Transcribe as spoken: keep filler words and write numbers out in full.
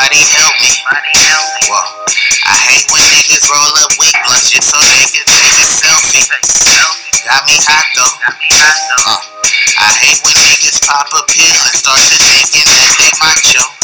Somebody help me. Whoa. I hate when niggas roll up with blunts just so they can take a selfie. Got me hot though. Uh, I hate when niggas pop a pill and start to thinking that they macho.